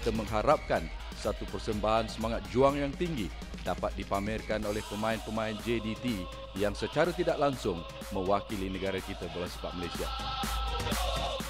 kita mengharapkan satu persembahan semangat juang yang tinggi dapat dipamerkan oleh pemain-pemain JDT yang secara tidak langsung mewakili negara kita bola sepak Malaysia.